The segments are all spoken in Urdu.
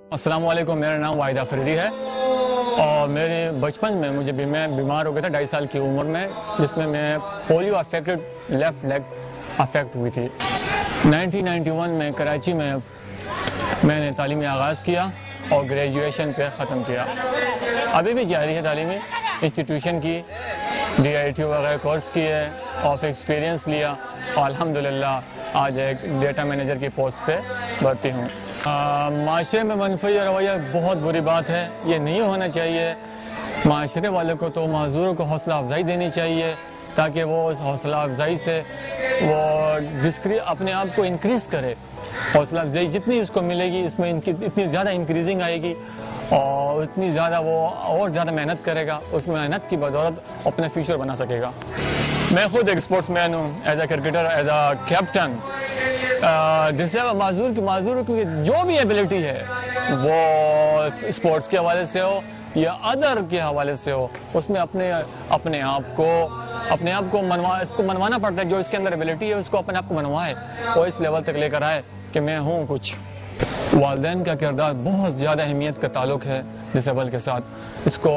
السلام علیکم، میرا نام واحد افریدی ہے اور میرے بچپن میں میں بیمار ہو گیا تھا 2.5 سال کی عمر میں، جس میں میں polio affected left leg affect ہوئی تھی۔ 1991 میں کراچی میں نے تعلیمی آغاز کیا اور گریجویشن پہ ختم کیا۔ ابھی بھی جاری ہے تعلیمی انسٹیٹیوشن کی، DIT وغیرہ کورس کیے اور ایکسپیرینس لیا اور الحمدللہ آج ایک ڈیٹا مینیجر کی پوسٹ پہ بھرتی ہوں۔ معاشرے میں منفی رویہ بہت بری بات ہے، یہ نہیں ہونا چاہیے۔ معاشرے والوں کو تو معذوروں کو حوصلہ افزائی دینی چاہیے تاکہ وہ اس حوصلہ افزائی سے وہ اپنے آپ کو انکریز کرے۔ حوصلہ افزائی جتنی اس کو ملے گی، اس میں اتنی زیادہ انکریزنگ آئے گی اور اتنی زیادہ وہ اور زیادہ محنت کرے گا، اس محنت کی بدولت اپنا فیوچر بنا سکے گا۔ میں خود ایک اسپورٹس مین ہوں، as a cricketer, as a captain. جیسے معذور کی جو بھی ایبلٹی ہے وہ اسپورٹس کے حوالے سے ہو یا ادر کے حوالے سے ہو، اس میں اپنے آپ کو منوانا پڑتا ہے۔ جو اس کے اندر ایبلٹی ہے اس کو اپنے آپ کو منوائے اور اس لیول تک لے کر آئے کہ میں ہوں کچھ۔ والدین کا کردار بہت زیادہ اہمیت کا تعلق ہے ڈسیبل کے ساتھ۔ اس کو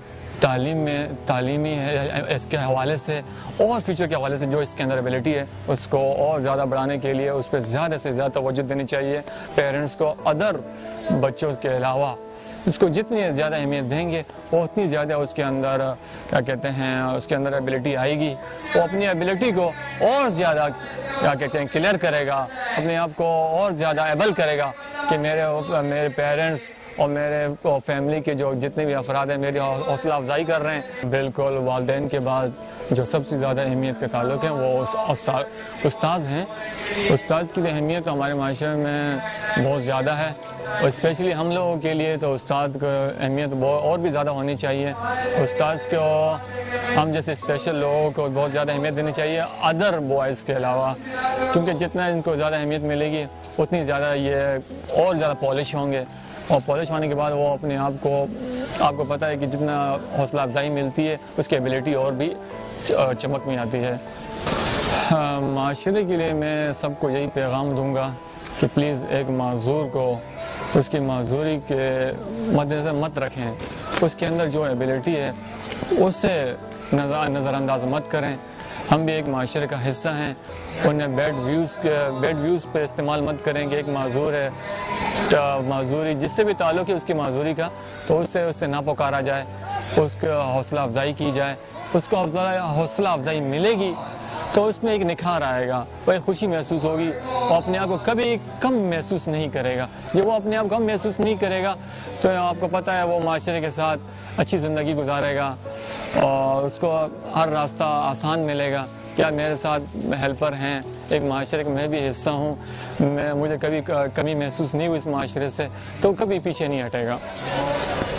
تعلیمی ہے اس کے حوالے سے اور فیوچر کے حوالے سے جو اس کے اندر ایبلٹی ہے اس کو اور زیادہ بڑھانے کے لیے اس پہ زیادہ سے زیادہ توجہ دینی چاہیے۔ پیرنٹس کو ادر بچوں کے علاوہ اس کو جتنی زیادہ اہمیت دیں گے وہ اتنی زیادہ اس کے اندر اس کے اندر ایبلٹی آئے گی۔ وہ اپنی ایبلٹی کو اور زیادہ کلیئر کرے گا، اپنے آپ کو اور زیادہ ایبل کرے گا کہ میرے پیرنٹس اور میرے فیملی کے جو جتنے بھی افراد ہیں میری حوصلہ افزائی کر رہے ہیں۔ بالکل والدین کے بعد جو سب سے زیادہ اہمیت کا تعلق ہے وہ استاد ہیں۔ استاد کی اہمیت ہمارے معاشرے میں بہت زیادہ ہے اور اسپیشلی ہم لوگوں کے لیے تو استاد کی اہمیت اور بھی زیادہ ہونی چاہیے۔ استاد کو ہم جیسے اسپیشل لوگوں کو بہت زیادہ اہمیت دینی چاہیے ادر بوائز کے علاوہ، کیونکہ جتنا ان کو زیادہ اہمیت ملے گی اتنی زیادہ یہ اور زیادہ پالش ہوں گے اور پالش ہونے کے بعد وہ اپنے آپ کو پتہ ہے کہ جتنا حوصلہ افزائی ملتی ہے اس کی ایبلٹی اور بھی چمک میں آتی ہے۔ معاشرے کے لیے میں سب کو یہی پیغام دوں گا کہ پلیز ایک معذور کو اس کی معذوری کے مد نظر مت رکھیں، اس کے اندر جو ایبلٹی ہے اس سے نظر انداز مت کریں۔ ہم بھی ایک معاشرے کا حصہ ہیں، انہیں بیڈ ویوز پہ استعمال مت کریں کہ ایک معذور ہے، معذوری جس سے بھی تعلق ہے اس کی معذوری کا تو اس سے نہ پکارا جائے، اس کو حوصلہ افزائی کی جائے۔ اس کو حوصلہ افزائی ملے گی تو اس میں ایک نکھار آئے گا، وہ ایک خوشی محسوس ہوگی اور اپنے آپ کو کبھی کم محسوس نہیں کرے گا۔ جب وہ اپنے آپ کو کم محسوس نہیں کرے گا تو آپ کو پتہ ہے وہ معاشرے کے ساتھ اچھی زندگی گزارے گا اور اس کو ہر راستہ آسان ملے گا کہ یار میرے ساتھ ہیلپر ہیں، ایک معاشرے کا میں بھی حصہ ہوں، مجھے کبھی کمی محسوس نہیں ہوئی اس معاشرے سے، تو کبھی پیچھے نہیں ہٹے گا۔